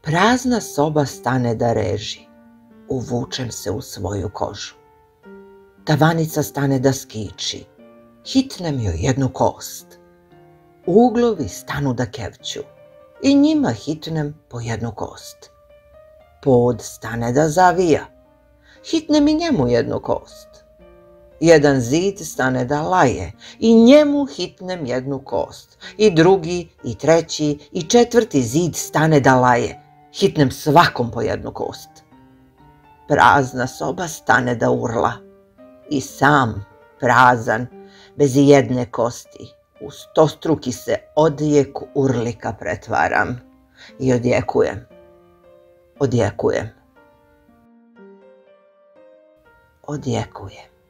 Prazna soba stane da reži, uvučem se u svoju kožu. Tavanica stane da skiči, hitnem joj jednu kost. Uglovi stanu da kevću i njima hitnem po jednu kost. Pod stane da zavija, hitnem i njemu jednu kost. Jedan zid stane da laje i njemu hitnem jednu kost. I drugi, i treći, i četvrti zid stane da laje, hitnem svakom po jednu kost. Prazna soba stane da urla i sam, prazan, bez jedne kosti, u stostruki se odjek urlika pretvaram i odjekujem, odjekujem, odjekujem.